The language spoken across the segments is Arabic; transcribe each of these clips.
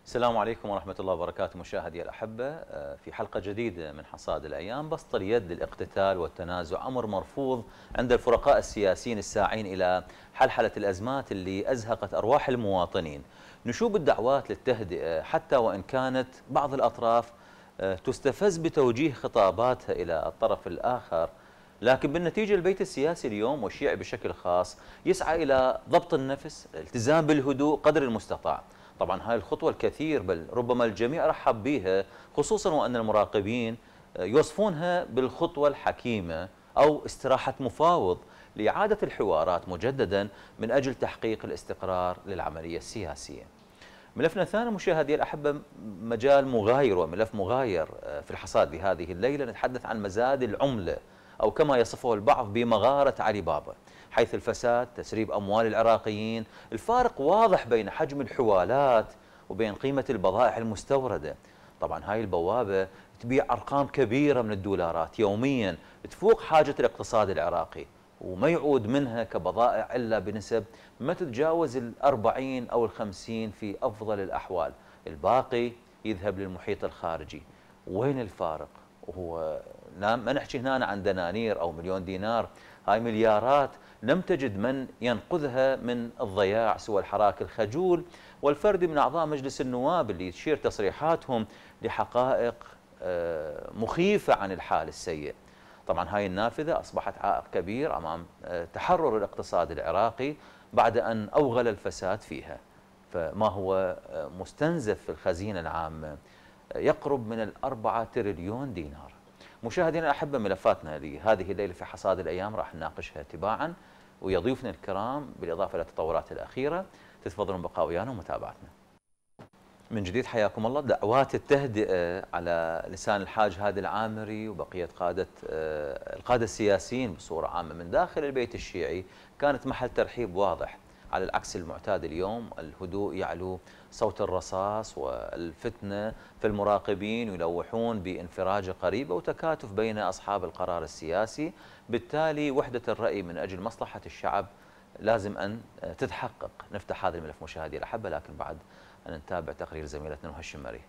السلام عليكم ورحمة الله وبركاته مشاهدي الأحبة. في حلقة جديدة من حصاد الأيام. بسط اليد للاقتتال والتنازع أمر مرفوض عند الفرقاء السياسيين الساعين إلى حلحلة الأزمات اللي أزهقت أرواح المواطنين. نشوب الدعوات للتهدئة حتى وإن كانت بعض الأطراف تستفز بتوجيه خطاباتها إلى الطرف الآخر، لكن بالنتيجة البيت السياسي اليوم والشيعي بشكل خاص يسعى إلى ضبط النفس، الالتزام بالهدوء قدر المستطاع. طبعا هاي الخطوة الكثير بل ربما الجميع رحب بها، خصوصا وأن المراقبين يوصفونها بالخطوة الحكيمة أو استراحة مفاوض لإعادة الحوارات مجددا من أجل تحقيق الاستقرار للعملية السياسية. ملفنا الثاني مشاهدي الأحبة مجال مغاير وملف مغاير في الحصاد بهذه الليلة. نتحدث عن مزاد العملة أو كما يصفه البعض بمغارة علي بابا، حيث الفساد، تسريب أموال العراقيين. الفارق واضح بين حجم الحوالات وبين قيمة البضائع المستوردة. طبعا هاي البوابة تبيع أرقام كبيرة من الدولارات يوميا تفوق حاجة الاقتصاد العراقي، وما يعود منها كبضائع إلا بنسب ما تتجاوز 40 أو 50 في أفضل الأحوال، الباقي يذهب للمحيط الخارجي. وين الفارق؟ وهو ما نحكي هنا عن دنانير أو مليون دينار، هاي مليارات لم تجد من ينقذها من الضياع سوى الحراك الخجول والفردي من أعضاء مجلس النواب اللي تشير تصريحاتهم لحقائق مخيفة عن الحال السيء. طبعا هاي النافذة أصبحت عائق كبير أمام تحرر الاقتصاد العراقي بعد أن أوغل الفساد فيها. فما هو مستنزف في الخزينة العامة يقرب من 4 تريليون دينار. مشاهدينا الأحبة، ملفاتنا لهذه الليلة في حصاد الأيام راح نناقشها تباعا ويا ضيوفنا الكرام بالإضافة إلى التطورات الأخيرة. تتفضلون بقاء ويانا ومتابعتنا. من جديد حياكم الله. دعوات التهدئة على لسان الحاج هادي العامري وبقية القادة السياسيين بصورة عامة من داخل البيت الشيعي كانت محل ترحيب واضح، على العكس المعتاد اليوم. الهدوء يعلو صوت الرصاص والفتنة في المراقبين يلوحون بانفراجة قريبة وتكاتف بين أصحاب القرار السياسي. بالتالي وحدة الرأي من أجل مصلحة الشعب لازم أن تتحقق. نفتح هذا الملف مشاهدي الأحبة، لكن بعد أن نتابع تقرير زميلتنا نهى الشمري.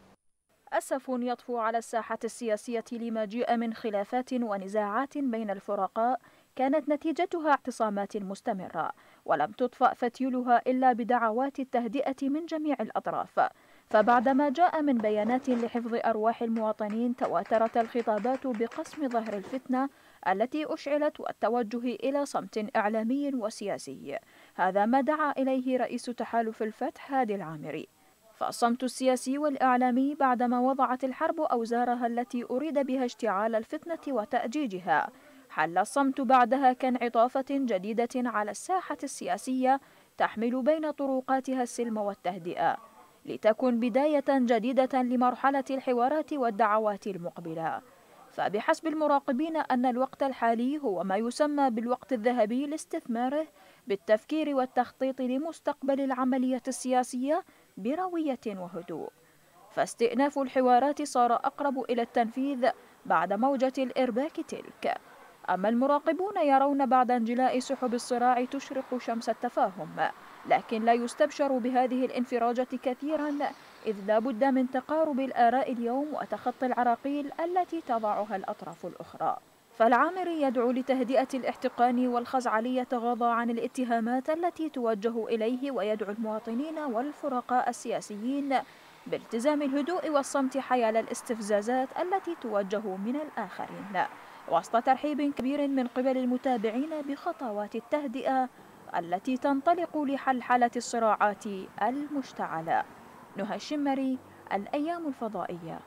أسف يطفو على الساحة السياسية لما جيء من خلافات ونزاعات بين الفرقاء كانت نتيجتها اعتصامات مستمرة، ولم تطفأ فتيلها إلا بدعوات التهدئة من جميع الأطراف. فبعدما جاء من بيانات لحفظ أرواح المواطنين تواترت الخطابات بقسم ظهر الفتنة التي أشعلت والتوجه إلى صمت إعلامي وسياسي. هذا ما دعا إليه رئيس تحالف الفتح هادي العامري. فالصمت السياسي والإعلامي بعدما وضعت الحرب أوزارها التي أريد بها اشتعال الفتنة وتأجيجها، حل الصمت بعدها كانعطافة جديدة على الساحة السياسية تحمل بين طروقاتها السلم والتهدئة، لتكن بداية جديدة لمرحلة الحوارات والدعوات المقبلة. فبحسب المراقبين أن الوقت الحالي هو ما يسمى بالوقت الذهبي لاستثماره بالتفكير والتخطيط لمستقبل العملية السياسية بروية وهدوء. فاستئناف الحوارات صار أقرب إلى التنفيذ بعد موجة الإرباك تلك. أما المراقبون يرون بعد انجلاء سحب الصراع تشرق شمس التفاهم، لكن لا يستبشر بهذه الانفراجة كثيرا، إذ لا بد من تقارب الآراء اليوم وتخطي العراقيل التي تضعها الأطراف الأخرى. فالعامري يدعو لتهدئة الاحتقان والخزعل ليتغاضى عن الاتهامات التي توجه إليه، ويدعو المواطنين والفرقاء السياسيين بالتزام الهدوء والصمت حيال الاستفزازات التي توجه من الآخرين، وسط ترحيب كبير من قبل المتابعين بخطوات التهدئة التي تنطلق لحلحلة الصراعات المشتعلة. نهى الشمري، الأيام الفضائية.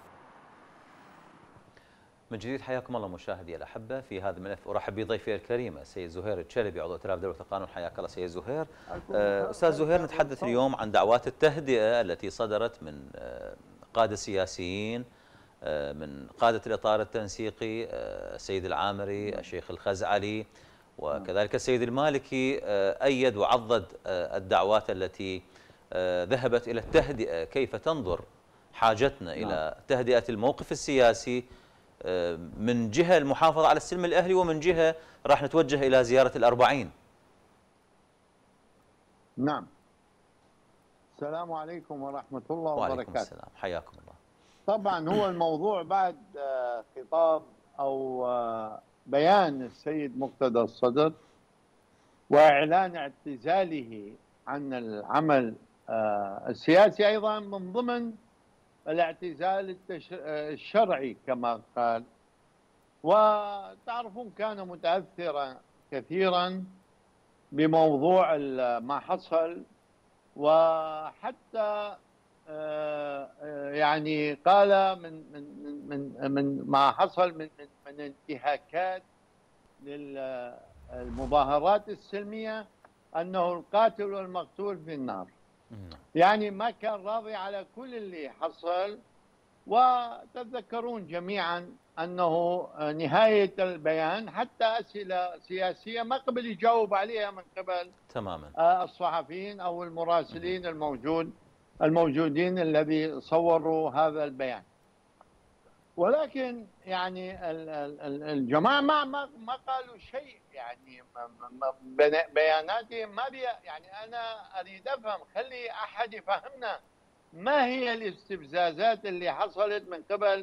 من جديد حياكم الله مشاهدي الأحبة في هذا الملف. أرحب بضيفي الكريم السيد زهير الشلبي عضو ائتلاف دولة القانون. حياك الله سيد زهير. أستاذ زهير، نتحدث اليوم عن دعوات التهدئة التي صدرت من قادة سياسيين، من قادة الإطار التنسيقي السيد العامري، الشيخ الخزعلي، وكذلك السيد المالكي أيد وعضد الدعوات التي ذهبت إلى التهدئة. كيف تنظر حاجتنا إلى تهدئة الموقف السياسي من جهة المحافظة على السلم الأهلي، ومن جهة راح نتوجه إلى زيارة ال40؟ نعم، السلام عليكم ورحمة الله وعليكم وبركاته. السلام، حياكم الله. طبعا هو الموضوع بعد خطاب أو بيان السيد مقتدى الصدر وإعلان اعتزاله عن العمل السياسي، أيضا من ضمن الاعتزال الشرعي كما قال. وتعرفون كان متأثرا كثيرا بموضوع ما حصل، وحتى يعني قال من ما حصل من انتهاكات للمظاهرات السلمية أنه القاتل والمقتول في النار. يعني ما كان راضي على كل اللي حصل. وتتذكرون جميعا أنه نهاية البيان حتى أسئلة سياسية ما قبل يجاوب عليها من قبل تماما الصحفيين أو المراسلين الموجودين الذي صوروا هذا البيان. ولكن يعني الجماعة ما قالوا شيء، يعني بياناتهم ما يعني أنا أريد أفهم، خلي أحد يفهمنا ما هي الاستفزازات اللي حصلت من قبل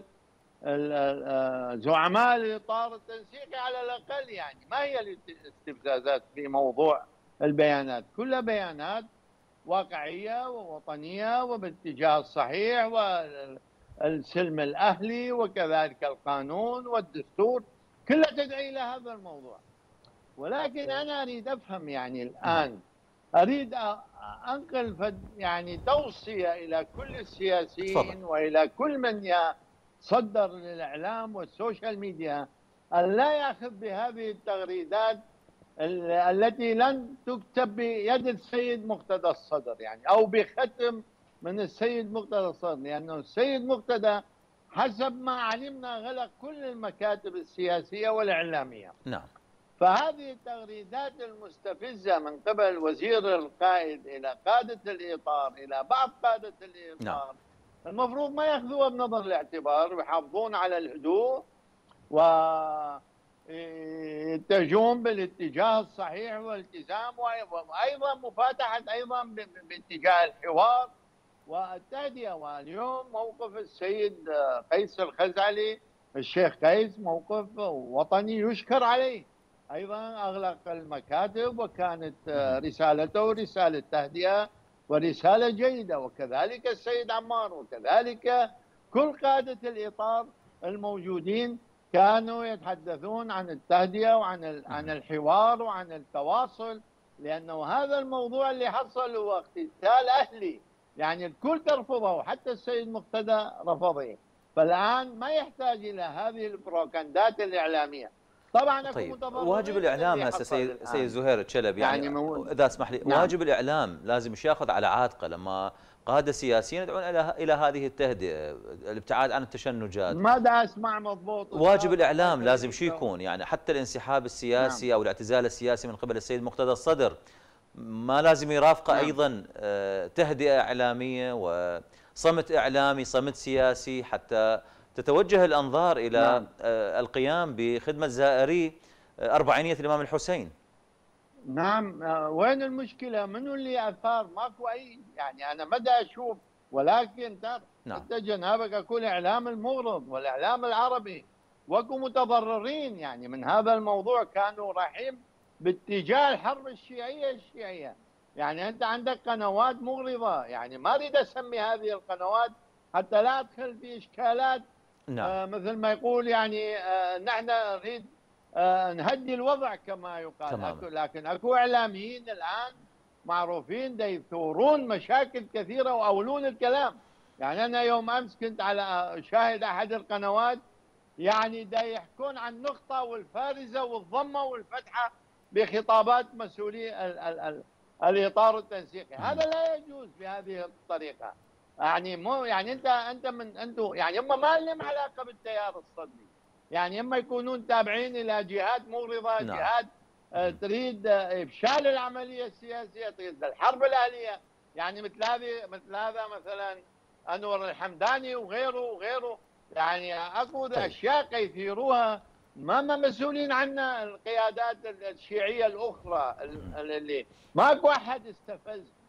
زعماء الإطار التنسيقي على الأقل. يعني ما هي الاستفزازات في موضوع البيانات؟ كلها بيانات واقعية ووطنية وباتجاه الصحيح، والسلم الأهلي وكذلك القانون والدستور كلها تدعي إلى هذا الموضوع. ولكن أنا أريد أفهم، يعني الآن أريد أنقل يعني توصية إلى كل السياسيين وإلى كل من يصدر للإعلام والسوشيال ميديا أن لا يأخذ بهذه التغريدات التي لن تكتب بيد السيد مقتدى الصدر، يعني أو بختم من السيد مقتدى الصدر، لأنه السيد مقتدى حسب ما علمنا غلق كل المكاتب السياسية والإعلامية. نعم. فهذه التغريدات المستفزة من قبل وزير القائد إلى قادة الإطار إلى بعض قادة الإطار، نعم، المفروض ما يأخذوها بنظر الاعتبار ويحافظون على الهدوء ويتجهون بالاتجاه الصحيح والالتزام، وأيضا مفاتحة أيضا باتجاه الحوار والتهدئة. واليوم موقف السيد قيس الخزعلي، الشيخ قيس، موقف وطني يشكر عليه. أيضا أغلق المكاتب، وكانت رسالته رسالة تهدئة ورسالة جيدة، وكذلك السيد عمار، وكذلك كل قادة الإطار الموجودين كانوا يتحدثون عن التهدئة وعن الحوار وعن التواصل، لأنه هذا الموضوع اللي حصل هو اغتيال أهلي، يعني الكل ترفضه، حتى السيد مقتدى رفضه. فالآن ما يحتاج إلى هذه البروباغندات الإعلامية. طبعا طيب، واجب الاعلام هسه سيد زهير الشلب، يعني اذا اسمح لي، نعم، واجب الاعلام لازم ياخذ على عاتقه لما قاده سياسيين يدعون الى هذه التهدئه، الابتعاد عن التشنجات. ما دا اسمع مضبوط. واجب الاعلام لازم شو يكون؟ يعني حتى الانسحاب السياسي، نعم، او الاعتزال السياسي من قبل السيد مقتدى الصدر ما لازم يرافقه، نعم، ايضا تهدئه اعلاميه وصمت اعلامي، صمت سياسي، حتى تتوجه الأنظار إلى، نعم، القيام بخدمة زائري أربعينية الإمام الحسين. نعم. وين المشكلة؟ منو اللي أثار؟ ماكو أي، يعني أنا ما دا أشوف. ولكن نعم، أنت جنابك أكو الإعلام المغرض والإعلام العربي وأكو متضررين يعني من هذا الموضوع، كانوا رايحين باتجاه الحرب الشيعية. يعني أنت عندك قنوات مغرضة، يعني ما أريد أسمي هذه القنوات حتى لا أدخل في إشكالات. نعم. مثل ما يقول يعني نحن نريد نهدي الوضع كما يقال. لكن اكو اعلاميين الان معروفين دا يثورون مشاكل كثيره واولون الكلام. يعني انا يوم امس كنت على شاهد احد القنوات، يعني دا يحكون عن النقطه والفارزه والضمه والفتحه بخطابات مسؤولي الاطار التنسيقي. هذا لا يجوز بهذه الطريقه. يعني مو يعني انتم يعني هم ما لهم علاقه بالتيار الصدري، يعني هم يكونون تابعين الى جهات مغرضه، نعم، جهات تريد افشال العمليه السياسيه، تريد الحرب الاهليه. يعني مثل هذا مثلا انور الحمداني وغيره يعني اكو اشياء يثيروها ما مسؤولين عنها القيادات الشيعيه الاخرى، اللي ماكو احد استفز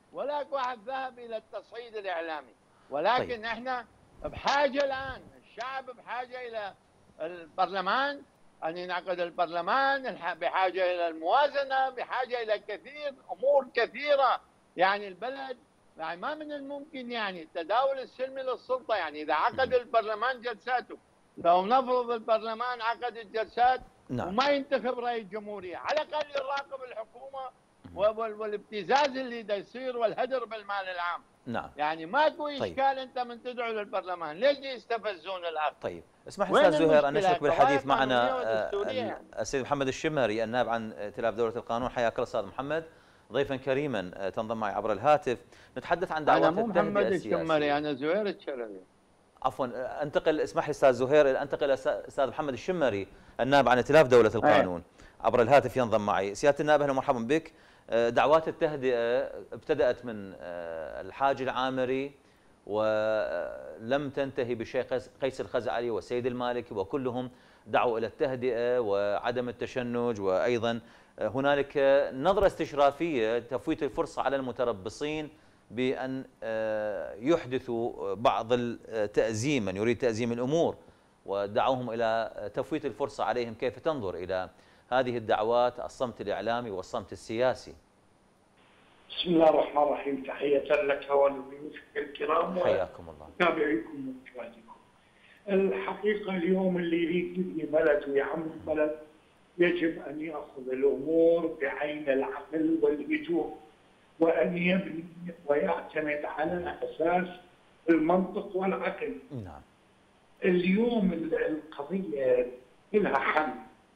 ولا واحد ذهب الى التصعيد الاعلامي. ولكن طيب. احنا بحاجه الان، الشعب بحاجه الى البرلمان، ان ينعقد البرلمان، بحاجه الى الموازنه، بحاجه الى كثير امور كثيره. يعني البلد يعني ما من الممكن يعني التداول السلمي للسلطه. يعني اذا عقد البرلمان جلساته، لو نفرض البرلمان عقد الجلسات نعم. وما ينتخب رئيس جمهوريه، على الاقل يراقب الحكومه والابتزاز اللي دا يصير والهدر بالمال العام. نعم. يعني ماكو طيب. اشكال انت من تدعو للبرلمان، ليش يستفزون الاخ؟ طيب، اسمح لي وين استاذ زهير ان المشكله؟ نشرك بالحديث معنا يعني. السيد محمد الشمري النائب عن ائتلاف دوله القانون. حياك الله استاذ محمد، ضيفا كريما تنضم معي عبر الهاتف. نتحدث عن دعوات انا مو التهدئه محمد السياسيه. الشمري، انا زهير الشربي. عفوا، انتقل، اسمح لي استاذ زهير، انتقل استاذ محمد الشمري النائب عن ائتلاف دوله القانون عبر الهاتف ينضم معي. سياده النائب اهلا ومرحبا بك. دعوات التهدئه ابتدات من الحاج العامري ولم تنتهي بالشيخ قيس الخزعلي والسيد المالكي، وكلهم دعوا الى التهدئه وعدم التشنج، وايضا هنالك نظره استشرافيه تفويت الفرصه على المتربصين بأن يحدثوا بعض التأزيم، من يريد تأزيم الأمور، ودعوهم إلى تفويت الفرصة عليهم. كيف تنظر إلى هذه الدعوات، الصمت الإعلامي والصمت السياسي؟ بسم الله الرحمن الرحيم، تحية لك ولضيوفك الكرام حياكم الله ومتابعيكم ومشاهديكم. الحقيقة اليوم اللي يريد يبني بلد ويعمر بلد يجب أن يأخذ الأمور بعين العقل والهدوء، وأن يبني ويعتمد على أساس المنطق والعقل. نعم. اليوم القضية لها حل.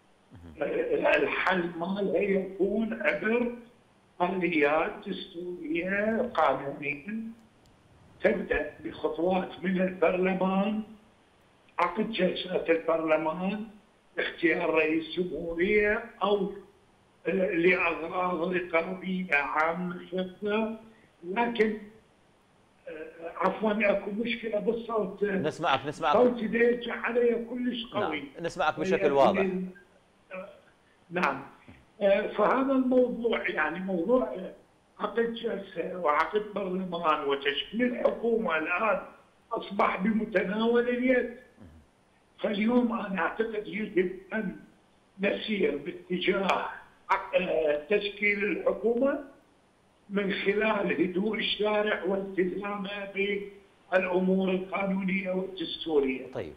الحل مالها يكون عبر آليات دستورية قانونية تبدأ بخطوات من البرلمان، عقد جلسات البرلمان، اختيار رئيس جمهورية أو لأغراض رقابية عامة شتى. لكن عفوا اكو مشكله بالصوت. نسمعك صوتي ديك علي كلش قوي. نعم. نسمعك بشكل واضح. نعم. فهذا الموضوع يعني موضوع عقد جلسه وعقد برلمان وتشكيل الحكومه الان اصبح بمتناول اليد. فاليوم انا اعتقد يجب ان نسير باتجاه تشكيل الحكومه من خلال هدوء الشارع والتزامه بالامور القانونيه والدستوريه. طيب.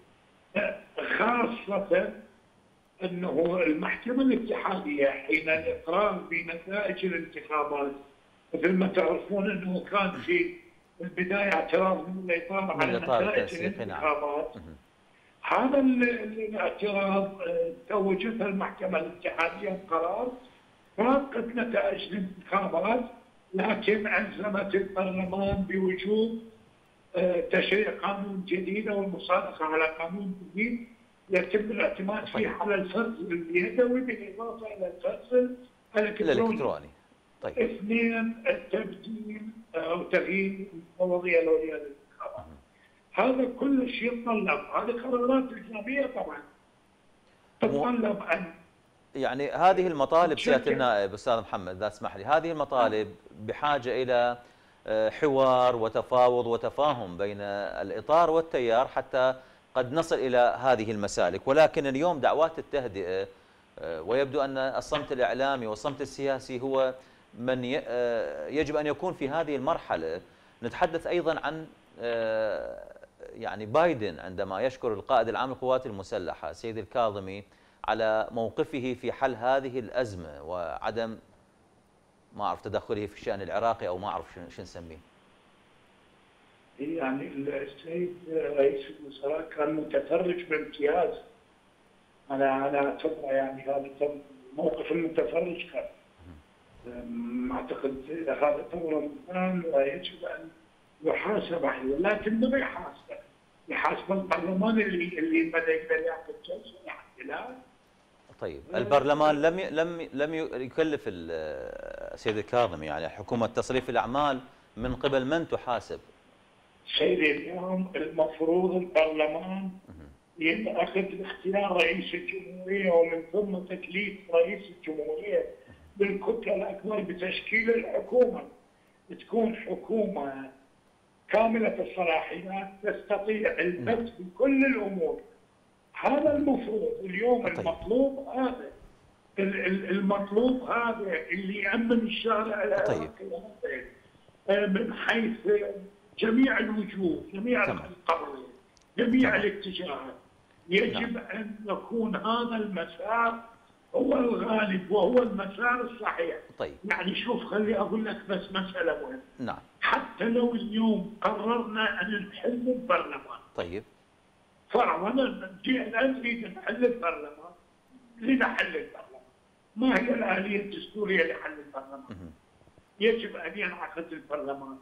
خاصه انه المحكمه الاتحاديه حين الاقرار بنتائج الانتخابات، مثل ما تعرفون انه كان في البدايه اعتراض من الاطار على نتائج الانتخابات. هذا الاعتراض توجتها المحكمه الاتحاديه بقرار رافقت نتائج الانتخابات، لكن ألزمت البرلمان بوجوب تشريع قانون جديد أو المصادقة على قانون جديد يتم الاعتماد فيه على الفرز اليدوي بالإضافة إلى الفرز الإلكتروني. طيب. اثنين، التبديل أو تغيير المفوضية العليا للانتخابات. هذا كل شيء يتطلب، هذه قرارات إلزامية طبعا تتطلب أن يعني هذه المطالب سيادة النائب أستاذ محمد إذا تسمح لي، هذه المطالب بحاجة إلى حوار وتفاوض وتفاهم بين الإطار والتيار حتى قد نصل إلى هذه المسالك. ولكن اليوم دعوات التهدئة ويبدو أن الصمت الإعلامي والصمت السياسي هو من يجب أن يكون في هذه المرحلة. نتحدث أيضا عن يعني بايدن عندما يشكر القائد العام للقوات المسلحة سيد الكاظمي على موقفه في حل هذه الأزمة وعدم ما أعرف تدخله في الشأن العراقي أو ما أعرف شو نسميه. يعني السيد رئيس الوزراء كان متفرج بامتياز. أنا أعتبره يعني هذا موقف المتفرج كان. أعتقد هذا ثورة الآن ويجب أن يحاسب عليه، لكن ما يحاسب. يحاسب البرلمان اللي بدأ يعقد جلسة احتلال. طيب، البرلمان لم يكلف السيد الكاظمي يعني حكومة تصريف الأعمال من قبل من تحاسب؟ سيدي اليوم المفروض البرلمان ينعقد اختيار رئيس الجمهورية ومن ثم تكليف رئيس الجمهورية بالكتلة الأكبر بتشكيل الحكومة. تكون حكومة كاملة الصلاحيات تستطيع البث بكل الأمور. هذا المفروض اليوم. المطلوب هذا، المطلوب هذا اللي يأمن الشارع العراقي من حيث جميع الوجوه، جميع القضايا، جميع الاتجاهات. يجب أن يكون هذا المسار هو الغالب وهو المسار الصحيح. يعني شوف، خلي أقول لك بس مسألة مهمة. نعم. حتى لو اليوم قررنا أن نحل البرلمان، فرضا جئنا نريد نحل البرلمان، لنحل البرلمان، ما هي الآلية الدستورية لحل البرلمان؟ يجب أن ينعقد البرلمان،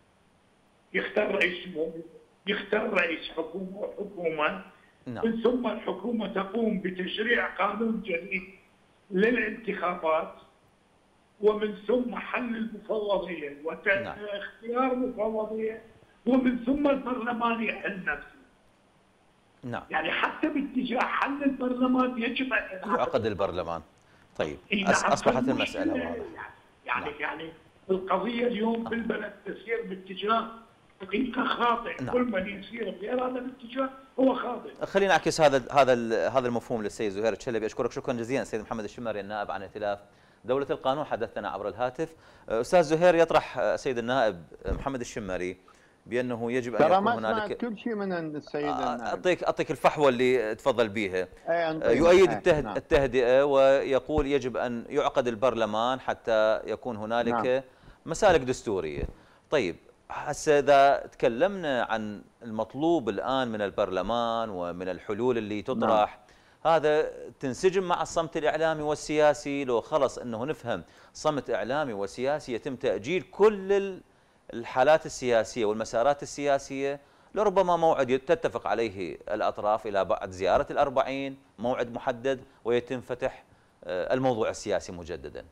يختار رئيس يختار رئيس حكومة، من ثم الحكومة تقوم بتشريع قانون جديد للانتخابات، ومن ثم حل المفوضية واختيار مفوضية، ومن ثم البرلمان يحل نفسه. نعم. يعني حتى باتجاه حل البرلمان يجب أن يعقد البرلمان. طيب، أصبحت المسألة واضحة. يعني القضية اليوم بالبلد تسير باتجاه حقيقة خاطئ. كل من يسير في هذا الاتجاه هو خاطئ. خلينا نعكس هذا المفهوم للسيد زهير الشلبي. أشكرك شكرا جزيلا سيد محمد الشمري، النائب عن ائتلاف دولة القانون، حدثنا عبر الهاتف. أستاذ زهير، يطرح سيد النائب محمد الشمري بأنه يجب أن يكون هنالك كل شيء من السيد النائب. أعطيك الفحوى اللي تفضل بها. يؤيد التهدئة ويقول يجب أن يعقد البرلمان حتى يكون هنالك مسالك دستورية. طيب، هسه إذا تكلمنا عن المطلوب الآن من البرلمان ومن الحلول اللي تطرح، هذا تنسجم مع الصمت الإعلامي والسياسي؟ لو خلص أنه نفهم صمت إعلامي وسياسي يتم تأجيل كل الحالات السياسية والمسارات السياسية، لربما موعد تتفق عليه الأطراف إلى بعد زيارة ال40، موعد محدد، ويتم فتح الموضوع السياسي مجددا.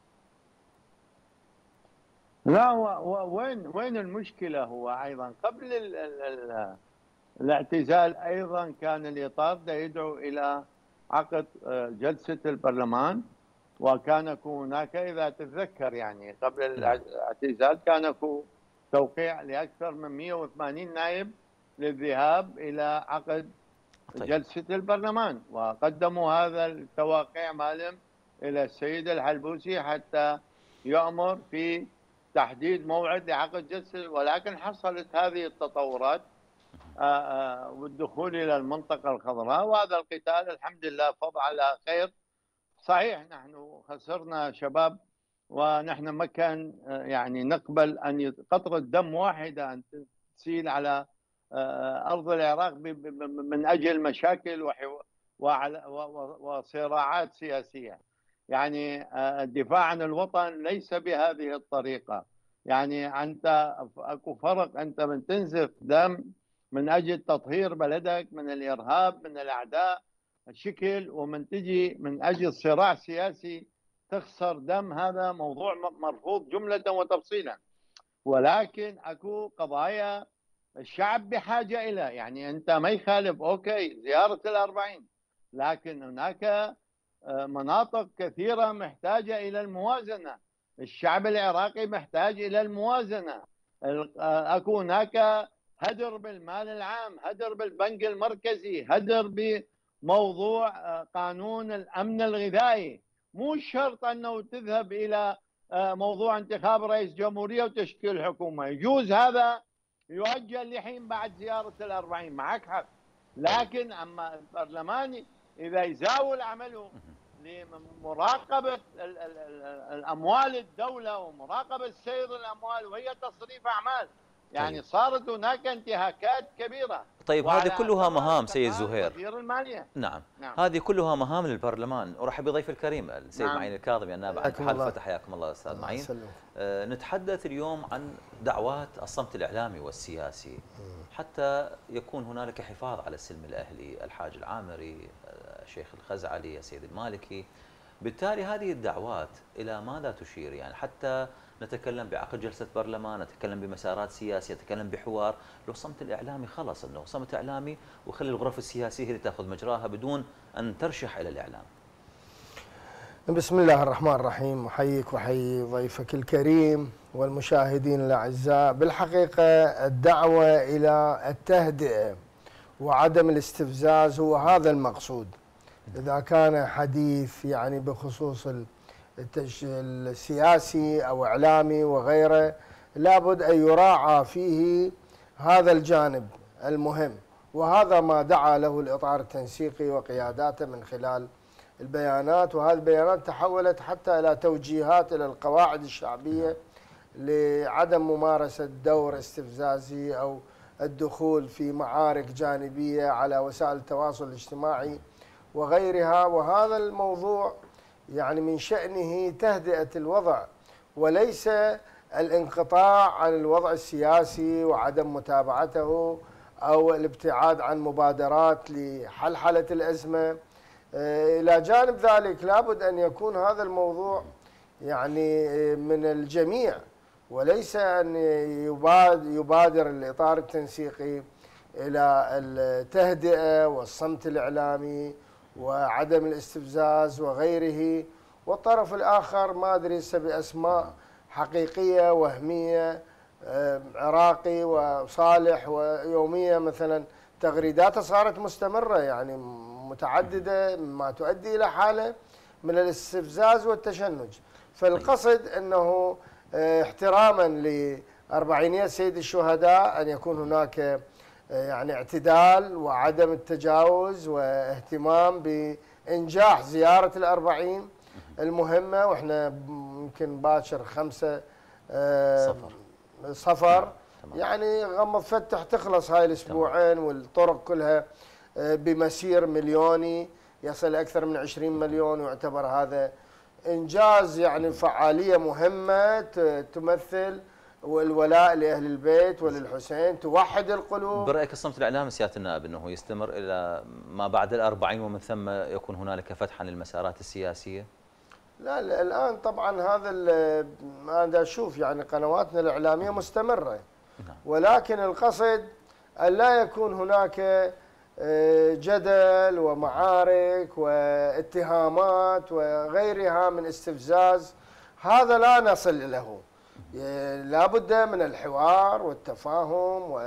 لا، وين المشكلة؟ هو أيضا قبل الاعتزال أيضا كان الإطار ده يدعو إلى عقد جلسة البرلمان، وكان هناك إذا تتذكر يعني قبل الاعتزال كان توقيع لأكثر من 180 نائب للذهاب إلى عقد جلسة البرلمان، وقدموا هذا التوقيع مالهم إلى السيد الحلبوسي حتى يأمر في تحديد موعد لعقد جلسة، ولكن حصلت هذه التطورات والدخول إلى المنطقة الخضراء، وهذا القتال الحمد لله فض على خير. صحيح نحن خسرنا شباب، ونحن ما كان يعني نقبل أن قطرة دم واحدة أن تسيل على أرض العراق من أجل مشاكل وصراعات سياسية. يعني الدفاع عن الوطن ليس بهذه الطريقة. يعني أنت أكو فرق، أنت من تنزف دم من أجل تطهير بلدك من الإرهاب من الأعداء شكل، ومن تجي من أجل صراع سياسي تخسر دم، هذا موضوع مرفوض جملة وتفصيلا. ولكن أكو قضايا الشعب بحاجة إلى، يعني أنت ما يخالف أوكي زيارة ال40، لكن هناك مناطق كثيرة محتاجة إلى الموازنة. الشعب العراقي محتاج إلى الموازنة. أكو هناك هدر بالمال العام، هدر بالبنك المركزي، هدر بموضوع قانون الأمن الغذائي. مو شرط أنه تذهب إلى موضوع انتخاب رئيس جمهورية وتشكيل حكومة، يجوز هذا يؤجل لحين بعد زيارة ال40، معك حق. لكن أما البرلمان إذا يزاول عمله لمراقبة الأموال الدولة ومراقبة سير الأموال وهي تصريف أعمال، يعني صارت هناك انتهاكات كبيرة. طيب، هذه كلها مهام سيد زهير. وزير المالية. نعم. هذه كلها مهام للبرلمان. أرحب بضيف الكريم السيد معين الكاظمي، النائب عن حلفة. حياكم الله أستاذ معين. نتحدث اليوم عن دعوات الصمت الإعلامي والسياسي حتى يكون هنالك حفاظ على السلم الأهلي، الحاج العامري، الشيخ الخزعلي، السيد المالكي. بالتالي هذه الدعوات إلى ماذا تشير؟ يعني حتى نتكلم بعقد جلسة برلمان، نتكلم بمسارات سياسية، نتكلم بحوار. لو الصمت الإعلامي خلص أنه صمت إعلامي وخلي الغرف السياسية هي اللي تأخذ مجراها بدون أن ترشح إلى الإعلام. بسم الله الرحمن الرحيم، أحييك وأحيي ضيفك الكريم والمشاهدين الأعزاء. بالحقيقة الدعوة إلى التهدئة وعدم الاستفزاز هو هذا المقصود. إذا كان حديث يعني بخصوص السياسي أو إعلامي وغيره، لابد أن يراعى فيه هذا الجانب المهم، وهذا ما دعا له الإطار التنسيقي وقياداته من خلال البيانات. وهذه البيانات تحولت حتى إلى توجيهات إلى القواعد الشعبية لعدم ممارسة دور استفزازي أو الدخول في معارك جانبية على وسائل التواصل الاجتماعي وغيرها. وهذا الموضوع يعني من شأنه تهدئة الوضع وليس الانقطاع عن الوضع السياسي وعدم متابعته أو الابتعاد عن مبادرات لحلحلة الأزمة. إلى جانب ذلك لابد أن يكون هذا الموضوع يعني من الجميع، وليس أن يبادر الإطار التنسيقي إلى التهدئة والصمت الإعلامي وعدم الاستفزاز وغيره، والطرف الآخر ما أدري بأسماء حقيقية وهمية، عراقي وصالح ويومية مثلا تغريداته صارت مستمرة يعني متعددة، ما تؤدي إلى حالة من الاستفزاز والتشنج. فالقصد أنه احتراما لأربعينية سيد الشهداء أن يكون هناك يعني اعتدال وعدم التجاوز واهتمام بإنجاح زيارة الأربعين المهمة. وإحنا يمكن باكر 5 صفر يعني غمض فتح تخلص هاي الأسبوعين، والطرق كلها بمسير مليوني يصل أكثر من 20 مليون، ويعتبر هذا إنجاز يعني فعالية مهمة تمثل والولاء لأهل البيت وللحسين، توحد القلوب. برأيك الصمت الإعلامي سيادة النائب أنه يستمر إلى ما بعد ال40 ومن ثم يكون هنالك فتحا للمسارات السياسية؟ لا الآن طبعا هذا أنا أشوف يعني قنواتنا الإعلامية مستمرة، ولكن القصد أن لا يكون هناك جدل ومعارك واتهامات وغيرها من استفزاز، هذا لا نصل له. لا بد من الحوار والتفاهم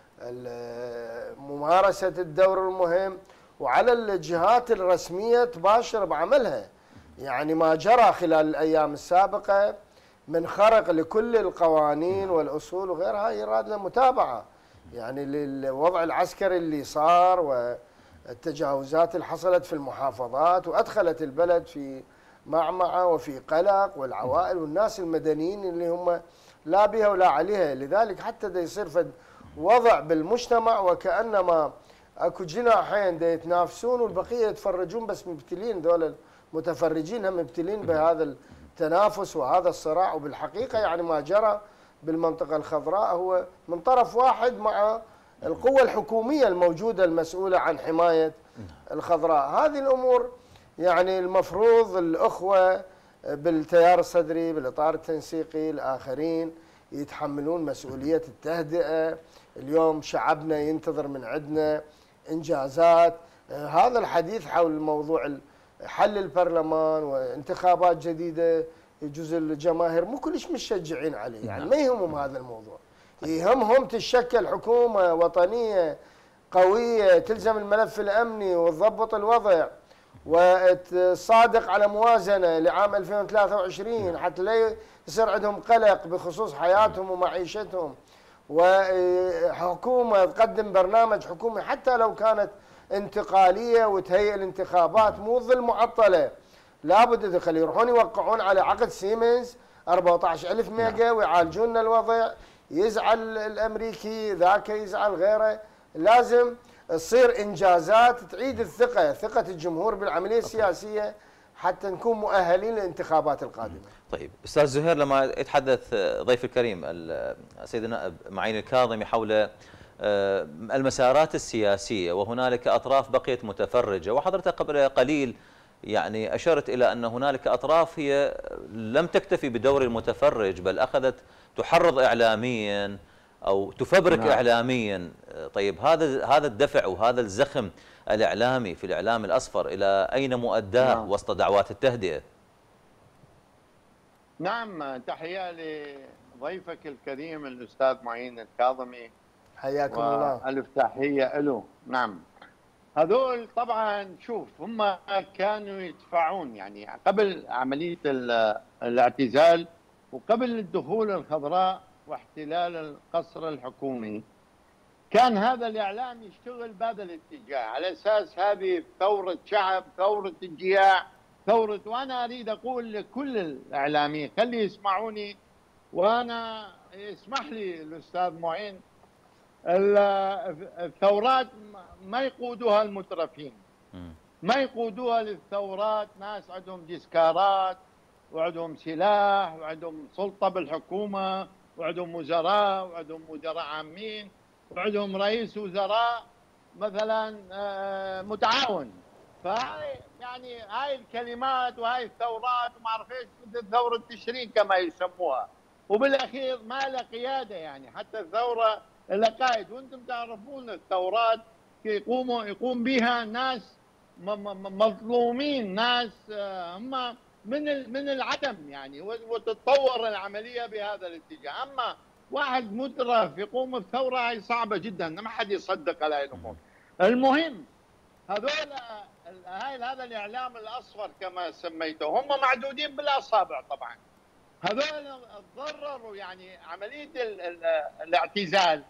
وممارسة الدور المهم، وعلى الجهات الرسمية تباشر بعملها. يعني ما جرى خلال الأيام السابقة من خرق لكل القوانين والأصول وغيرها يراد له متابعة، يعني للوضع العسكري اللي صار والتجاوزات اللي حصلت في المحافظات وأدخلت البلد في معمعة وفي قلق، والعوائل والناس المدنيين اللي هم لا بها ولا عليها. لذلك حتى دا يصير فد وضع بالمجتمع وكأنما اكو جناحين دا يتنافسون والبقية يتفرجون بس مبتلين، ذول المتفرجين هم مبتلين بهذا التنافس وهذا الصراع. وبالحقيقة يعني ما جرى بالمنطقة الخضراء هو من طرف واحد مع القوة الحكومية الموجودة المسؤولة عن حماية الخضراء. هذه الأمور يعني المفروض الأخوة بالتيار الصدري بالإطار التنسيقي الآخرين يتحملون مسؤولية التهدئة. اليوم شعبنا ينتظر من عندنا إنجازات. هذا الحديث حول موضوع حل البرلمان وانتخابات جديدة يجوز الجماهير مو كلش مشجعين عليه، يعني ما يهمهم هذا الموضوع، يهمهم تشكل حكومة وطنية قوية تلزم الملف الأمني وتضبط الوضع وتصادق على موازنة لعام 2023 حتى لا يصير عندهم قلق بخصوص حياتهم ومعيشتهم، وحكومة تقدم برنامج حكومي حتى لو كانت انتقالية وتهيئ الانتخابات مو ظل معطلة. لابد يدخل يروحون يوقعون على عقد سيمنز 14,000 ميجا ويعالجون الوضع. يزعل الأمريكي ذاك يزعل غيره، لازم تصير إنجازات تعيد ثقة الجمهور بالعملية السياسية حتى نكون مؤهلين للانتخابات القادمة. طيب أستاذ زهير، لما يتحدث ضيف الكريم السيد النائب معين الكاظمي حول المسارات السياسية وهنالك أطراف بقيت متفرجة، وحضرتك قبل قليل يعني أشرت إلى أن هنالك أطراف هي لم تكتفي بدور المتفرج بل أخذت تحرض إعلاميا أو تفبرك إعلاميا. طيب هذا الدفع وهذا الزخم الإعلامي في الإعلام الأصفر إلى أين مؤداه وسط دعوات التهدئة؟ نعم، تحية لضيفك الكريم الأستاذ معين الكاظمي، حياكم الله. وألف تحية له. نعم، هذول طبعا شوف هم كانوا يدفعون يعني قبل عملية الاعتزال وقبل الدخول الخضراء واحتلال القصر الحكومي، كان هذا الإعلام يشتغل بهذا الاتجاه على أساس هذه ثورة شعب، ثورة انجياع، ثورة. وأنا أريد أقول لكل الإعلاميين خلي يسمعوني، وأنا يسمح لي الأستاذ معين، الثورات ما يقودوها المترفين، ما يقودوها للثورات ناس عندهم ديسكارات وعندهم سلاح وعندهم سلطة بالحكومة وعندهم وزراء وعندهم مدراء عامين وعندهم رئيس وزراء مثلا متعاون. فهاي يعني هاي الكلمات وهاي الثورات وما اعرف ايش، مثل ثورة تشرين كما يسموها، وبالاخير ما لها قيادة. يعني حتى الثورة لها قائد، وانتم تعرفون الثورات يقوم بها ناس مظلومين، ناس هم من العدم يعني، وتتطور العملية بهذا الاتجاه. اما واحد مترف يقوم بثورة هاي صعبة جدا، ما حد يصدق على هاي الامور. المهم هذا الاعلام الاصفر كما سميته هم معدودين بالاصابع طبعا. هذول تضرروا يعني عمليه الاعتزال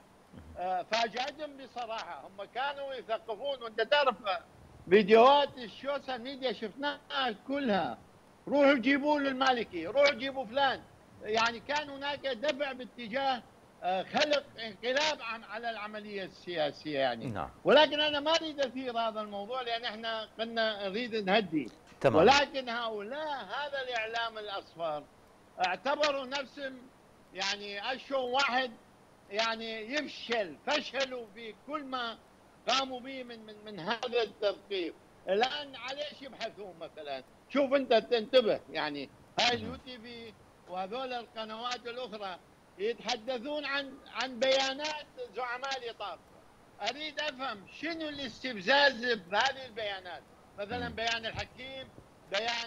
فاجأتهم بصراحه. هم كانوا يثقفون، وانت تعرف فيديوهات السوشيال ميديا شفناها كلها، روحوا جيبوا له المالكي، روحوا جيبوا فلان. يعني كان هناك دفع باتجاه خلق انقلاب على العملية السياسية يعني. نعم. ولكن أنا ما أريد أثير هذا الموضوع لأن إحنا قلنا نريد نهدي. تمام. ولكن هؤلاء هذا الإعلام الأصفر اعتبروا نفسهم يعني أشهر واحد يعني فشلوا في كل ما قاموا به من هذا التثقيف. الآن عليش يبحثون مثلا؟ شوف أنت تنتبه يعني هاي اليو تي في وهذول القنوات الأخرى يتحدثون عن بيانات زعماء الإطار. أريد أفهم شنو الاستفزاز بهذه البيانات، مثلا بيان الحكيم، بيان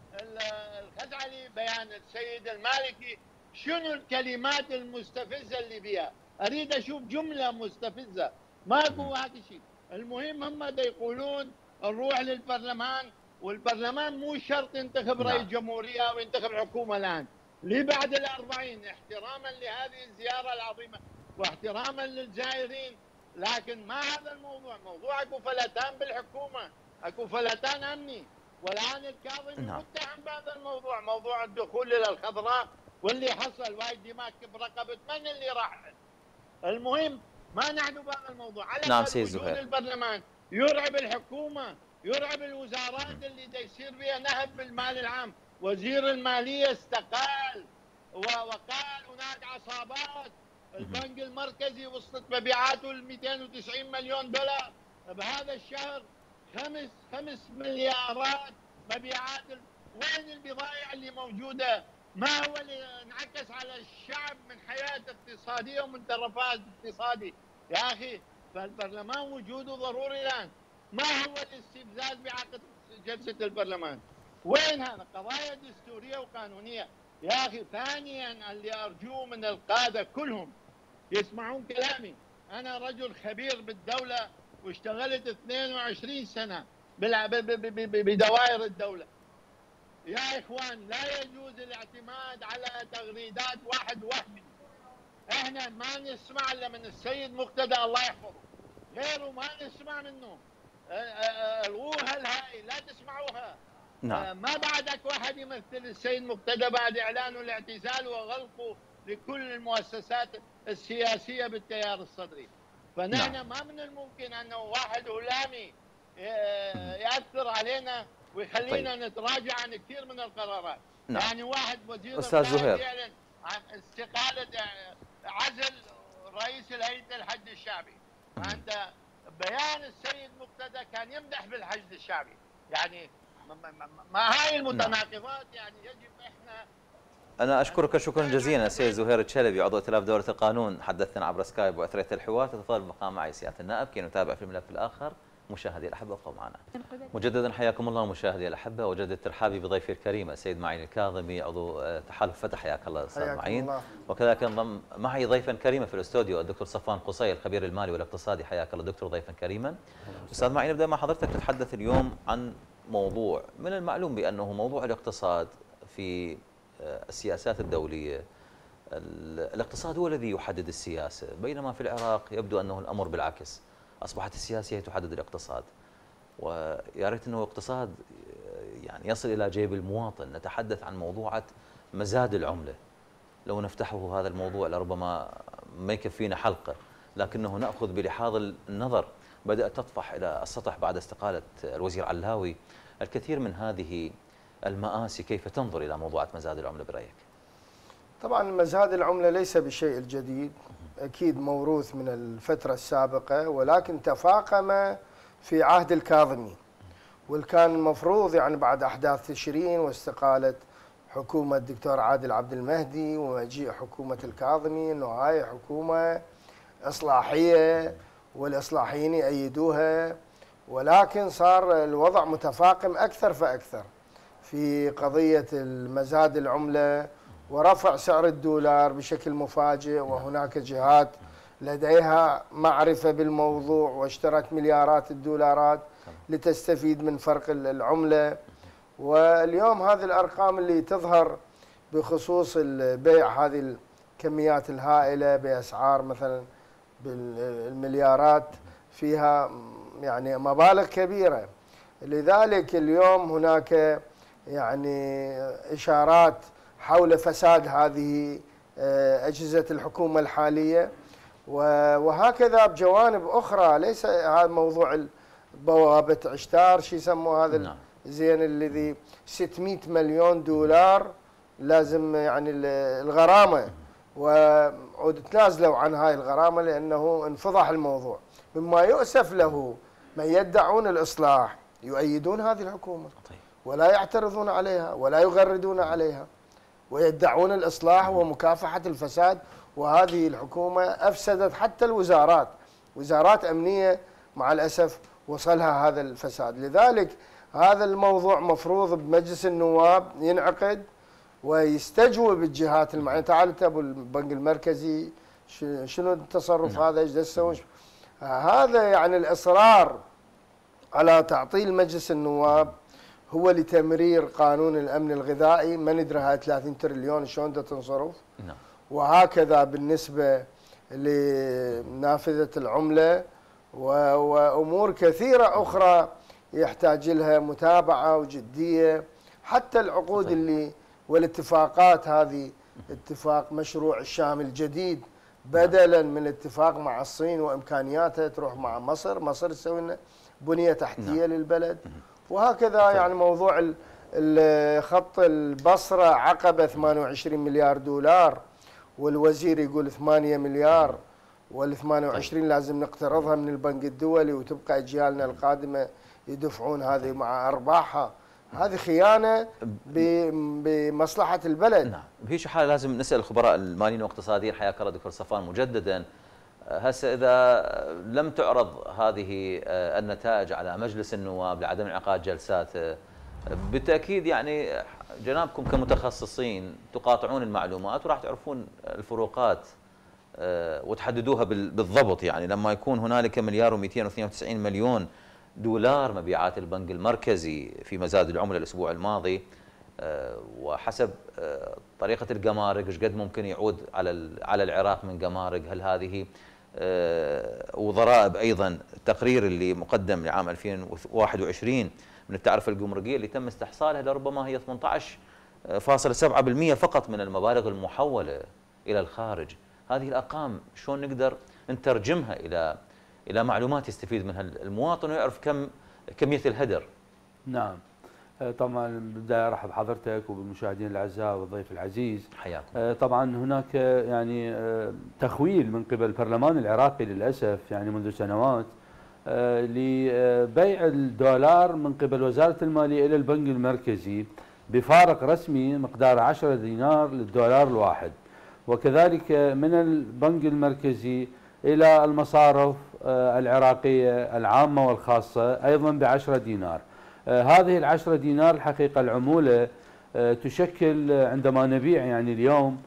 الخزعلي، بيان السيد المالكي، شنو الكلمات المستفزة اللي فيها؟ أريد أشوف جملة مستفزة، ماكو هذا الشيء. المهم هم يقولون نروح للبرلمان، والبرلمان مو شرط ينتخب رئيس جمهورية أو ينتخب حكومة الآن، لبعد ال40 احتراما لهذه الزيارة العظيمة واحتراما للزائرين. لكن ما هذا الموضوع، موضوع اكو فلتان بالحكومة، اكو فلتان امني. والان الكاظمي متهم بهذا الموضوع، موضوع الدخول الى الخضراء واللي حصل وهي دماء برقبة من اللي راح. المهم ما نحن بهذا الموضوع. على نعم سيد زهير. البرلمان يرعب الحكومة، يرعب الوزارات اللي دا يصير بها نهب بالمال العام. وزير المالية استقال وقال هناك عصابات. البنك المركزي وصلت مبيعاته ل 290 مليون دولار بهذا الشهر، 5 مليارات مبيعات. وين البضائع اللي موجودة؟ ما هو اللي انعكس على الشعب من حياة اقتصادية ومن ترفات اقتصادي؟ يا أخي فالبرلمان وجوده ضروري الآن. ما هو الاستفزاز بعقد جلسة البرلمان؟ وين هذا؟ قضايا دستورية وقانونية يا أخي. ثانيا اللي أرجوه من القادة كلهم يسمعون كلامي. أنا رجل خبير بالدولة واشتغلت 22 سنة بدوائر الدولة. يا إخوان لا يجوز الاعتماد على تغريدات واحد وهمي. احنا ما نسمع الا من السيد مقتدى الله يحفظه، غيره ما نسمع منه. الغوها الهائي لا تسمعوها. نعم. ما بعدك واحد يمثل السيد مقتدى بعد اعلانه الاعتزال وغلقه لكل المؤسسات السياسيه بالتيار الصدري. فنحن نعم. ما من الممكن انه واحد هلامي ياثر علينا ويخلينا طيب. نتراجع عن كثير من القرارات. نعم. يعني واحد وزير أستاذ زهير يعلن عن استقالة عزل رئيس الهيئة الحشد الشعبي. فأنت بيان السيد مقتدى كان يمدح بالحشد الشعبي. يعني ما هاي المتناقضات يعني يجب احنا. أنا أشكرك شكرا جزيلا سيد زهير الشلبي عضو ائتلاف دولة القانون، حدثنا عبر سكايب وأثريت الحوار. تتفضل بقاء معي سيادة النائب كي نتابع في الملف الآخر مشاهدي الأحبة ابقوا معنا. مجددا حياكم الله مشاهدي الأحبة، وجدد ترحابي بضيفي الكريم السيد معين الكاظمي عضو تحالف فتح. حياك الله أستاذ معين. وكذلك انضم معي ضيفا كريما في الاستوديو الدكتور صفوان قصي الخبير المالي والاقتصادي. حياك الله دكتور ضيفا كريما. أستاذ معين، نبدأ مع حضرتك تتحدث اليوم عن موضوع من المعلوم بأنه موضوع الاقتصاد في السياسات الدولية. الاقتصاد هو الذي يحدد السياسة، بينما في العراق يبدو أنه الأمر بالعكس، أصبحت السياسة هي تحدد الاقتصاد. ويا ريت أنه الاقتصاد يعني يصل إلى جيب المواطن. نتحدث عن موضوعة مزاد العملة، لو نفتحه هذا الموضوع لربما ما يكفينا حلقة، لكنه نأخذ بلحاظ النظر بدأت تطفح إلى السطح بعد استقالة الوزير علاوي الكثير من هذه المآسي. كيف تنظر إلى موضوعة مزاد العملة برأيك؟ طبعا مزاد العملة ليس بالشيء الجديد، أكيد موروث من الفترة السابقة، ولكن تفاقم في عهد الكاظمي، والكان المفروض يعني بعد أحداث تشرين واستقالة حكومة الدكتور عادل عبد المهدي ومجيء حكومة الكاظمي أنه هاي حكومة إصلاحية والإصلاحيين يأيدوها، ولكن صار الوضع متفاقم أكثر فأكثر في قضية المزاد العملة ورفع سعر الدولار بشكل مفاجئ، وهناك جهات لديها معرفة بالموضوع واشترت مليارات الدولارات لتستفيد من فرق العملة. واليوم هذه الأرقام اللي تظهر بخصوص البيع هذه الكميات الهائلة بأسعار مثلا بالمليارات فيها يعني مبالغ كبيرة. لذلك اليوم هناك يعني إشارات حول فساد هذه أجهزة الحكومة الحالية، وهكذا بجوانب أخرى. ليس هذا موضوع بوابة عشتار شو يسموه هذا زين الذي 600 مليون دولار لازم يعني الغرامة، وتنازلوا عن هاي الغرامة لأنه انفضح الموضوع. مما يؤسف له من يدعون الإصلاح يؤيدون هذه الحكومة ولا يعترضون عليها ولا يغردون عليها، ويدعون الإصلاح ومكافحة الفساد. وهذه الحكومة أفسدت حتى الوزارات، وزارات أمنية مع الأسف وصلها هذا الفساد. لذلك هذا الموضوع مفروض بمجلس النواب ينعقد ويستجوب الجهات المعنية. تعالوا ابو البنك المركزي شنو التصرف هذا، ايش تسوون؟ هذا يعني الإصرار على تعطيل مجلس النواب هو لتمرير قانون الأمن الغذائي. ما ندري هاي 30 تريليون شلون تنصرف. وهكذا بالنسبة لنافذة العملة وأمور كثيرة أخرى يحتاج لها متابعة وجدية. حتى العقود اللي والاتفاقات، هذه اتفاق مشروع الشام الجديد بدلا من الاتفاق مع الصين وإمكانياتها تروح مع مصر. مصر تسوي لنا بنية تحتية للبلد. وهكذا يعني موضوع خط البصرة عقبة 28 مليار دولار، والوزير يقول 8 مليار، وال28 لازم نقترضها من البنك الدولي وتبقى أجيالنا القادمة يدفعون هذه مع أرباحها. هذه خيانة بمصلحة البلد. نعم، بهيش حالة لازم نسأل الخبراء الماليين والاقتصاديين. حياك الله دكتور صفوان مجددا. هسه إذا لم تعرض هذه النتائج على مجلس النواب لعدم انعقاد جلساته، بالتأكيد يعني جنابكم كمتخصصين تقاطعون المعلومات وراح تعرفون الفروقات وتحددوها بالضبط. يعني لما يكون هنالك مليار و292 مليون دولار مبيعات البنك المركزي في مزاد العملة الأسبوع الماضي، وحسب طريقة الجمارك ايش قد ممكن يعود على العراق من جمارك، هل هذه وضرائب أيضا. التقرير اللي مقدم لعام 2021 من التعرفة الجمركية اللي تم استحصالها لربما هي 18.7% فقط من المبالغ المحولة إلى الخارج. هذه الأرقام شلون نقدر نترجمها إلى معلومات يستفيد منها المواطن ويعرف كمية الهدر؟ نعم، طبعا بالبداية أرحب بحضرتك وبالمشاهدين الأعزاء والضيف العزيز. حياكم. طبعا هناك يعني تخويل من قبل البرلمان العراقي للأسف يعني منذ سنوات لبيع الدولار من قبل وزارة المالية إلى البنك المركزي بفارق رسمي مقدار 10 دينار للدولار الواحد، وكذلك من البنك المركزي إلى المصارف العراقية العامة والخاصة أيضا ب10 دينار. هذه ال10 دينار الحقيقة العمولة تشكل عندما نبيع يعني اليوم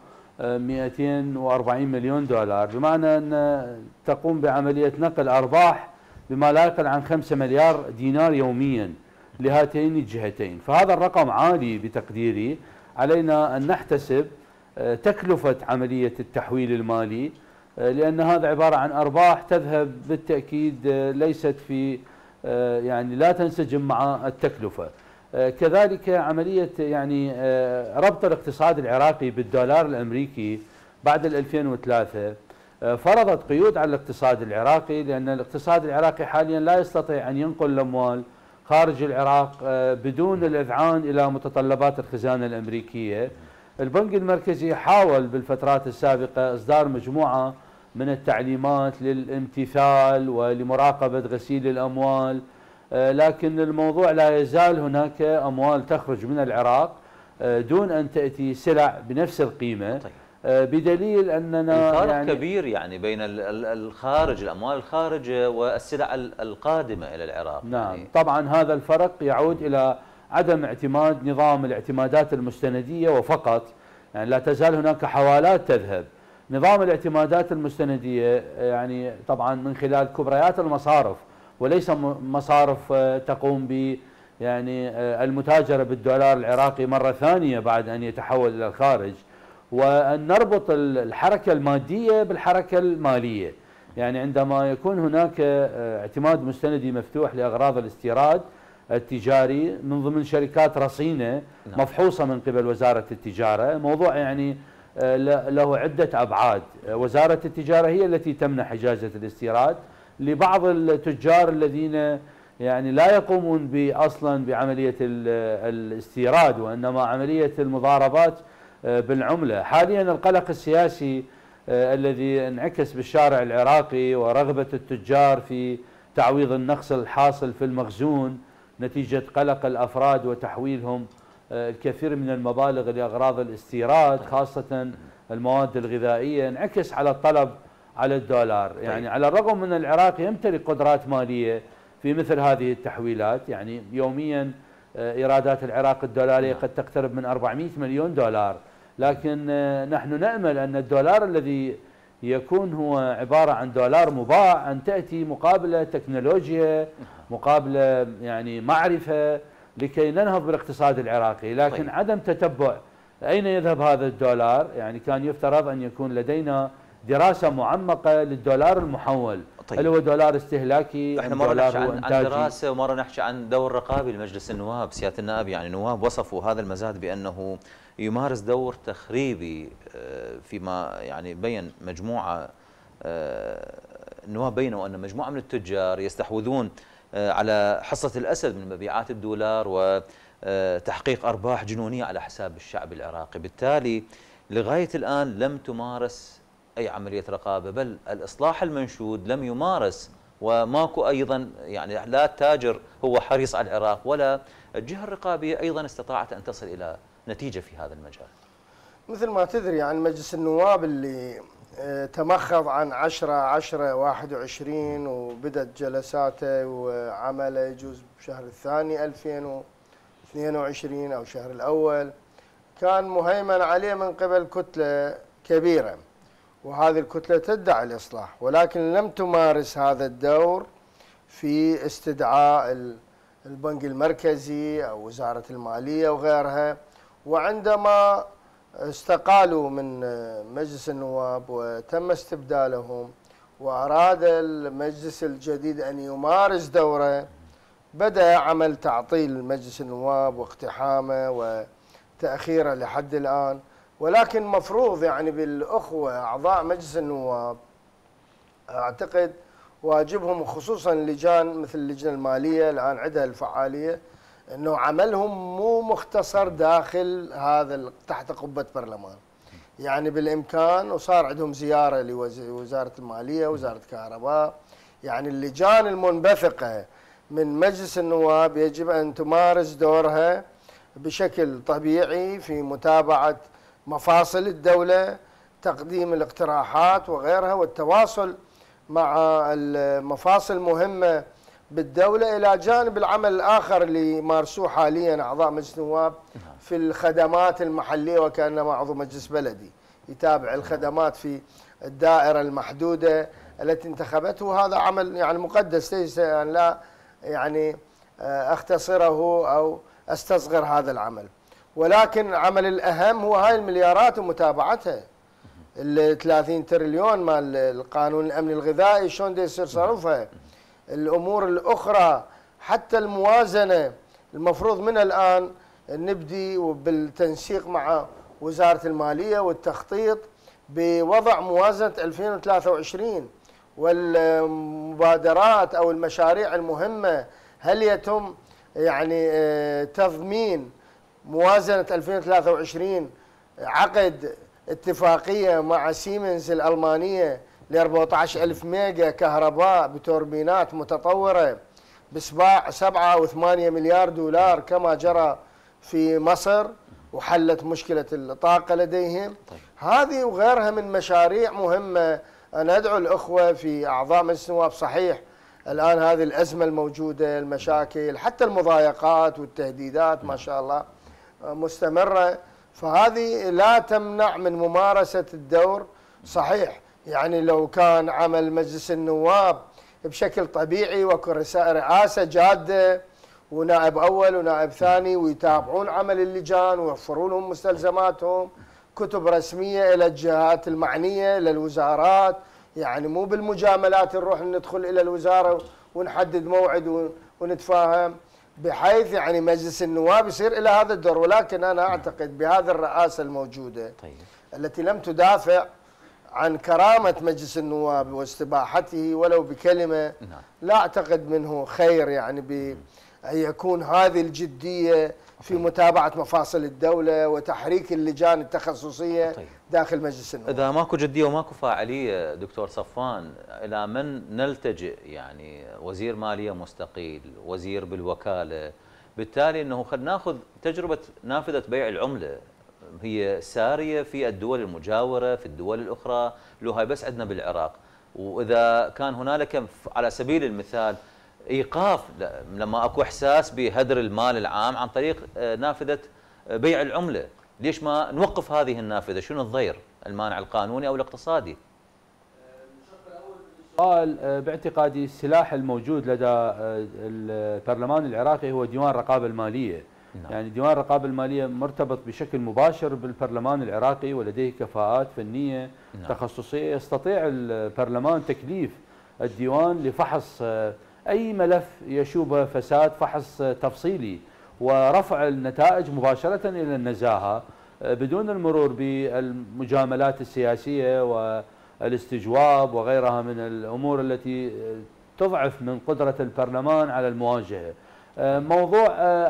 240 مليون دولار، بمعنى أن تقوم بعملية نقل أرباح بما لا يقل عن 5 مليار دينار يوميا لهاتين الجهتين. فهذا الرقم عالي بتقديري. علينا أن نحتسب تكلفة عملية التحويل المالي، لأن هذا عبارة عن أرباح تذهب بالتأكيد ليست في يعني لا تنسجم مع التكلفة. كذلك عملية يعني ربط الاقتصاد العراقي بالدولار الأمريكي بعد 2003 فرضت قيود على الاقتصاد العراقي، لأن الاقتصاد العراقي حاليا لا يستطيع أن ينقل الأموال خارج العراق بدون الإذعان إلى متطلبات الخزانة الأمريكية. البنك المركزي حاول بالفترات السابقة إصدار مجموعة من التعليمات للامتثال ولمراقبة غسيل الأموال، لكن الموضوع لا يزال هناك أموال تخرج من العراق دون أن تأتي سلع بنفس القيمة. بدليل أننا الفارق يعني كبير يعني بين الخارج، الأموال الخارج والسلع القادمة إلى العراق. نعم يعني طبعا هذا الفرق يعود إلى عدم اعتماد نظام الاعتمادات المستندية وفقط، يعني لا تزال هناك حوالات تذهب. نظام الاعتمادات المستندية يعني طبعا من خلال كبريات المصارف وليس مصارف تقوم ب يعني المتاجرة بالدولار العراقي مرة ثانية بعد أن يتحول إلى الخارج، وأن نربط الحركة المادية بالحركة المالية. يعني عندما يكون هناك اعتماد مستندي مفتوح لأغراض الاستيراد التجاري من ضمن شركات رصينة مفحوصة من قبل وزارة التجارة، موضوع يعني له عدة أبعاد. وزارة التجارة هي التي تمنح إجازة الاستيراد لبعض التجار الذين يعني لا يقومون أصلا بعملية الاستيراد وإنما عملية المضاربات بالعملة. حاليا القلق السياسي الذي انعكس بالشارع العراقي ورغبة التجار في تعويض النقص الحاصل في المخزون نتيجة قلق الأفراد وتحويلهم الكثير من المبالغ لأغراض الاستيراد خاصة المواد الغذائية انعكس على الطلب على الدولار. يعني على الرغم من العراق يمتلك قدرات مالية في مثل هذه التحويلات، يعني يوميا إيرادات العراق الدولارية قد تقترب من 400 مليون دولار، لكن نحن نأمل أن الدولار الذي يكون هو عبارة عن دولار مباع أن تأتي مقابلة تكنولوجيا، مقابلة يعني معرفة لكي ننهض بالاقتصاد العراقي. لكن عدم تتبع أين يذهب هذا الدولار، يعني كان يفترض أن يكون لدينا دراسة معمقة للدولار المحول. هل هو دولار استهلاكي؟ احنا مرة نحكي عن دراسة ومرة نحكي عن دور رقابي لمجلس النواب. سيادة النائب يعني النواب وصفوا هذا المزاد بأنه يمارس دور تخريبي، فيما يعني بين مجموعة النواب بينوا أن مجموعة من التجار يستحوذون على حصة الأسد من مبيعات الدولار وتحقيق أرباح جنونية على حساب الشعب العراقي. بالتالي لغاية الآن لم تمارس أي عملية رقابة، بل الإصلاح المنشود لم يمارس، وماكو أيضا يعني لا التاجر هو حريص على العراق ولا الجهة الرقابية أيضا استطاعت أن تصل إلى نتيجة في هذا المجال. مثل ما تدري عن مجلس النواب اللي تمخض عن 10/10/21 وبدت جلساته وعمله يجوز بشهر الثاني 2022 أو شهر الأول، كان مهيمن عليه من قبل كتلة كبيرة، وهذه الكتلة تدعي الإصلاح ولكن لم تمارس هذا الدور في استدعاء البنك المركزي أو وزارة المالية وغيرها. وعندما استقالوا من مجلس النواب وتم استبدالهم وأراد المجلس الجديد أن يمارس دوره، بدأ عمل تعطيل مجلس النواب واقتحامه وتأخيره لحد الآن. ولكن مفروض يعني بالأخوة أعضاء مجلس النواب أعتقد واجبهم، خصوصا لجان مثل اللجنة المالية الآن عندها الفعالية، أنه عملهم مو مختصر داخل هذا تحت قبة برلمان. يعني بالإمكان، وصار عندهم زيارة لوزارة المالية وزارة الكهرباء، يعني اللجان المنبثقة من مجلس النواب يجب أن تمارس دورها بشكل طبيعي في متابعة مفاصل الدولة، تقديم الاقتراحات وغيرها، والتواصل مع المفاصل مهمة بالدولة، إلى جانب العمل الآخر اللي يمارسوه حاليا أعضاء مجلس النواب في الخدمات المحلية، وكأنما عضو مجلس بلدي يتابع الخدمات في الدائرة المحدودة التي انتخبته. هذا عمل يعني مقدس، ليس أن لا يعني أختصره أو أستصغر هذا العمل، ولكن العمل الأهم هو هاي المليارات ومتابعتها. ال 30 تريليون مال القانون الأمن الغذائي شلون دا يصير صرفها، الأمور الأخرى، حتى الموازنة المفروض من الآن نبدي وبالتنسيق مع وزارة المالية والتخطيط بوضع موازنة 2023 والمبادرات أو المشاريع المهمة. هل يتم يعني تضمين موازنة 2023 عقد اتفاقية مع سيمنز الألمانية ل 14,000 ميجا كهرباء بتوربينات متطورة بسباع 7 أو 8 مليار دولار كما جرى في مصر وحلت مشكلة الطاقة لديهم. هذه وغيرها من مشاريع مهمة. أنا أدعو الأخوة في أعضاء مجلس النواب، صحيح الآن هذه الأزمة الموجودة، المشاكل، حتى المضايقات والتهديدات ما شاء الله مستمرة، فهذه لا تمنع من ممارسة الدور. صحيح يعني لو كان عمل مجلس النواب بشكل طبيعي ورئاسة جادة ونائب أول ونائب ثاني ويتابعون عمل اللجان ويوفرون لهم مستلزماتهم، كتب رسمية إلى الجهات المعنية إلى الوزارات، يعني مو بالمجاملات نروح ندخل إلى الوزارة ونحدد موعد ونتفاهم، بحيث يعني مجلس النواب يصير إلى هذا الدور. ولكن أنا أعتقد بهذه الرئاسة الموجودة التي لم تدافع عن كرامة مجلس النواب واستباحته ولو بكلمة، لا أعتقد منه خير يعني بأن يكون هذه الجدية في متابعة مفاصل الدولة وتحريك اللجان التخصصية داخل مجلس النواب. إذا ماكو جدية وماكو فاعلية دكتور صفوان، إلى من نلتجئ؟ يعني وزير مالية مستقيل، وزير بالوكالة، بالتالي أنه خلينا ناخذ تجربة نافذة بيع العملة، هي سارية في الدول المجاورة في الدول الأخرى، لو هاي بس عندنا بالعراق. وإذا كان هنالك على سبيل المثال إيقاف لما أكو إحساس بهدر المال العام عن طريق نافذة بيع العملة، ليش ما نوقف هذه النافذة؟ شنو الضير؟ المانع القانوني أو الاقتصادي؟ السؤال باعتقادي السلاح الموجود لدى البرلمان العراقي هو ديوان الرقابة المالية. يعني ديوان الرقابة المالية مرتبط بشكل مباشر بالبرلمان العراقي ولديه كفاءات فنية تخصصية. يستطيع البرلمان تكليف الديوان لفحص أي ملف يشوبه فساد، فحص تفصيلي ورفع النتائج مباشرة إلى النزاهة بدون المرور بالمجاملات السياسية والاستجواب وغيرها من الأمور التي تضعف من قدرة البرلمان على المواجهة. موضوع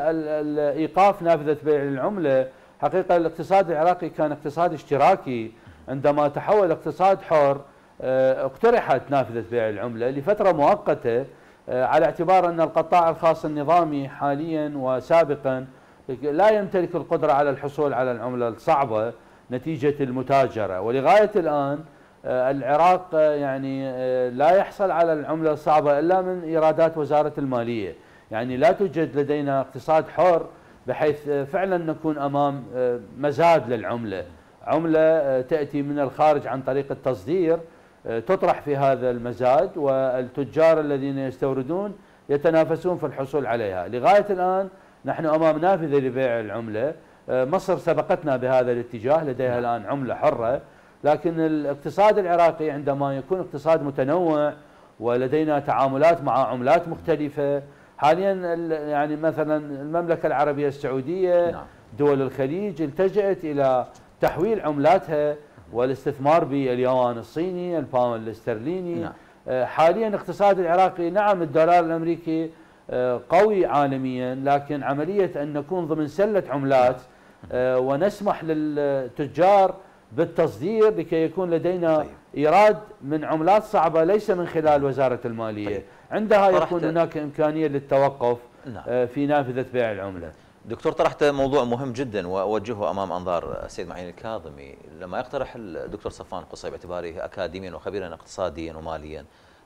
إيقاف نافذة بيع العملة، حقيقة الاقتصاد العراقي كان اقتصاد اشتراكي، عندما تحول اقتصاد حر اقترحت نافذة بيع العملة لفترة مؤقتة على اعتبار أن القطاع الخاص النظامي حاليا وسابقا لا يمتلك القدرة على الحصول على العملة الصعبة نتيجة المتاجرة، ولغاية الآن العراق يعني لا يحصل على العملة الصعبة إلا من إيرادات وزارة المالية. يعني لا توجد لدينا اقتصاد حر بحيث فعلا نكون أمام مزاد للعملة، عملة تأتي من الخارج عن طريق التصدير تطرح في هذا المزاد، والتجار الذين يستوردون يتنافسون في الحصول عليها. لغاية الآن نحن أمام نافذة لبيع العملة. مصر سبقتنا بهذا الاتجاه، لديها الآن عملة حرة، لكن الاقتصاد العراقي عندما يكون اقتصاد متنوع ولدينا تعاملات مع عملات مختلفة، حاليا يعني مثلا المملكة العربية السعودية دول الخليج التجأت إلى تحويل عملاتها والاستثمار باليوان الصيني، الباوند الاسترليني. حاليا الاقتصاد العراقي نعم الدولار الأمريكي قوي عالميا، لكن عملية أن نكون ضمن سلة عملات ونسمح للتجار بالتصدير لكي يكون لدينا إيراد من عملات صعبة ليس من خلال وزارة المالية، عندها يكون هناك إمكانية للتوقف في نافذة بيع العملة. دكتور، طرحت موضوع مهم جدا وأوجهه أمام أنظار السيد معين الكاظمي. لما يقترح الدكتور صفوان قصي باعتباره أكاديميا وخبيرا اقتصاديا وماليا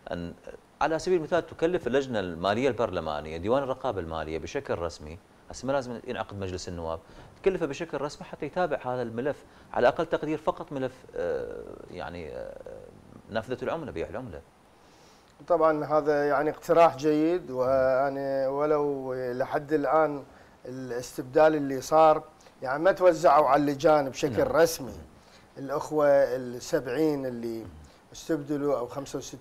أن على سبيل المثال تكلف اللجنة المالية البرلمانية ديوان الرقابة المالية بشكل رسمي، هسه ما لازم ينعقد مجلس النواب، تكلفه بشكل رسمي حتى يتابع هذا الملف، على أقل تقدير فقط ملف يعني نافذة العملة، بيع العملة. طبعا هذا يعني اقتراح جيد، وأنا ولو لحد الآن الاستبدال اللي صار يعني ما توزعوا على اللجان بشكل رسمي، الأخوة ال70 اللي استبدلوا أو 65،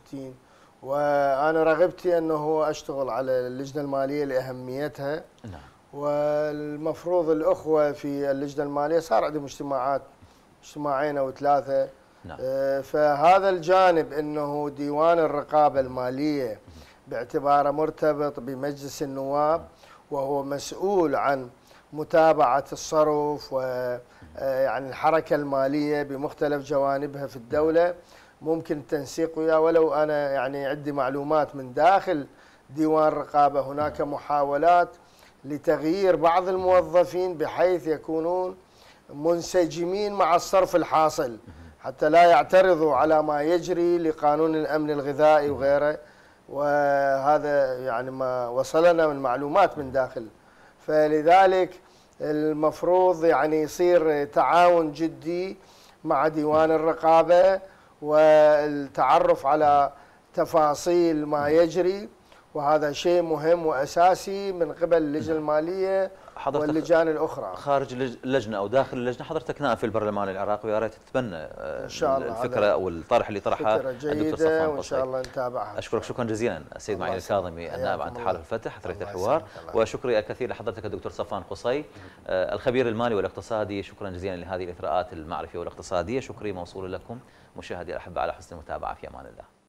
وأنا رغبتي أنه أشتغل على اللجنة المالية لأهميتها. نعم. والمفروض الأخوة في اللجنة المالية صار عندهم اجتماعين أو 3. نعم. فهذا الجانب أنه ديوان الرقابة المالية باعتباره مرتبط بمجلس النواب وهو مسؤول عن متابعة الصرف ويعني الحركة المالية بمختلف جوانبها في الدولة، ممكن التنسيق وياه. ولو أنا يعني عندي معلومات من داخل ديوان الرقابة هناك محاولات لتغيير بعض الموظفين بحيث يكونون منسجمين مع الصرف الحاصل حتى لا يعترضوا على ما يجري لقانون الأمن الغذائي وغيره، وهذا يعني ما وصلنا من معلومات من داخل. فلذلك المفروض يعني يصير تعاون جدي مع ديوان الرقابة والتعرف على تفاصيل ما يجري، وهذا شيء مهم وأساسي من قبل اللجنة المالية واللجان الأخرى. خارج اللجنة أو داخل اللجنة، حضرتك نائب في البرلمان العراقي، ويا ريت تتبنى إن شاء الله الفكرة أو الطرح اللي طرحها الدكتور صفوان، وإن شاء الله نتابعها. أشكرك شكرا جزيلا السيد معين الكاظمي النائب عن تحالف الفتح أثرية الحوار، وشكري الكثير لحضرتك الدكتور صفوان قصي الخبير المالي والاقتصادي. شكرا جزيلا لهذه الإثراءات المعرفية والاقتصادية. شكري موصول لكم مشاهدي الأحبة على حسن المتابعة، في أمان الله.